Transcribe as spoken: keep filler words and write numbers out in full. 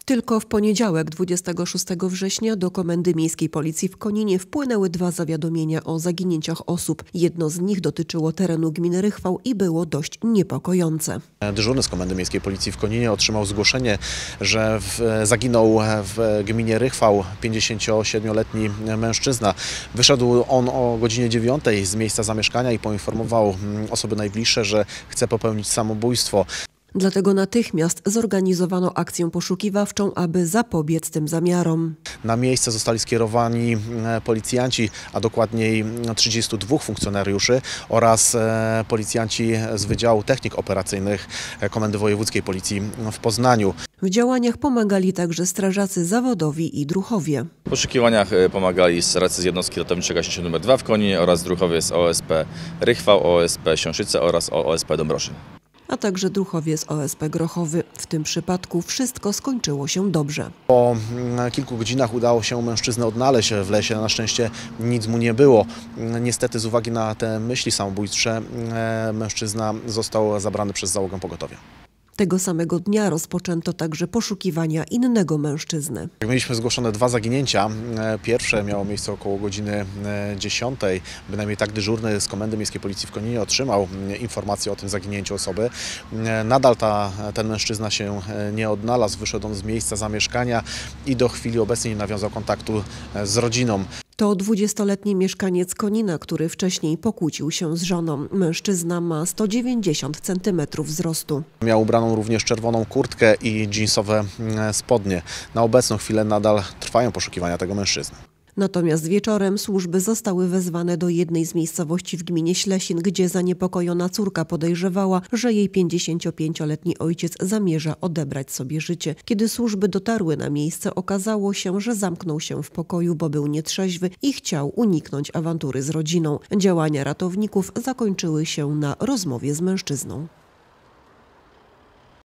Tylko w poniedziałek, dwudziestego szóstego września, do Komendy Miejskiej Policji w Koninie wpłynęły dwa zawiadomienia o zaginięciach osób. Jedno z nich dotyczyło terenu gminy Rychwał i było dość niepokojące. Dyżurny z Komendy Miejskiej Policji w Koninie otrzymał zgłoszenie, że w, zaginął w gminie Rychwał pięćdziesięciosiedmioletni mężczyzna. Wyszedł on o godzinie dziewiątej z miejsca zamieszkania i poinformował osoby najbliższe, że chce popełnić samobójstwo. Dlatego natychmiast zorganizowano akcję poszukiwawczą, aby zapobiec tym zamiarom. Na miejsce zostali skierowani policjanci, a dokładniej trzydziestu dwóch funkcjonariuszy oraz policjanci z Wydziału Technik Operacyjnych Komendy Wojewódzkiej Policji w Poznaniu. W działaniach pomagali także strażacy zawodowi i druhowie. W poszukiwaniach pomagali strażacy z jednostki ratowniczej gaśniczej numer dwa w Koninie oraz druhowie z O S P Rychwał, O S P Siąszyce oraz O S P Dąbroszyn, a także druhowie z O S P Grochowy. W tym przypadku wszystko skończyło się dobrze. Po kilku godzinach udało się mężczyznę odnaleźć w lesie. Na szczęście nic mu nie było. Niestety z uwagi na te myśli samobójcze mężczyzna został zabrany przez załogę pogotowia. Tego samego dnia rozpoczęto także poszukiwania innego mężczyzny. Mieliśmy zgłoszone dwa zaginięcia. Pierwsze miało miejsce około godziny dziesiątej. Bynajmniej tak dyżurny z Komendy Miejskiej Policji w Koninie otrzymał informację o tym zaginięciu osoby. Nadal ta, ten mężczyzna się nie odnalazł. Wyszedł on z miejsca zamieszkania i do chwili obecnej nie nawiązał kontaktu z rodziną. To dwudziestoletni mieszkaniec Konina, który wcześniej pokłócił się z żoną. Mężczyzna ma sto dziewięćdziesiąt centymetrów wzrostu. Miał ubraną również czerwoną kurtkę i dżinsowe spodnie. Na obecną chwilę nadal trwają poszukiwania tego mężczyzny. Natomiast wieczorem służby zostały wezwane do jednej z miejscowości w gminie Ślesin, gdzie zaniepokojona córka podejrzewała, że jej pięćdziesięciopięcioletni ojciec zamierza odebrać sobie życie. Kiedy służby dotarły na miejsce, okazało się, że zamknął się w pokoju, bo był nietrzeźwy i chciał uniknąć awantury z rodziną. Działania ratowników zakończyły się na rozmowie z mężczyzną.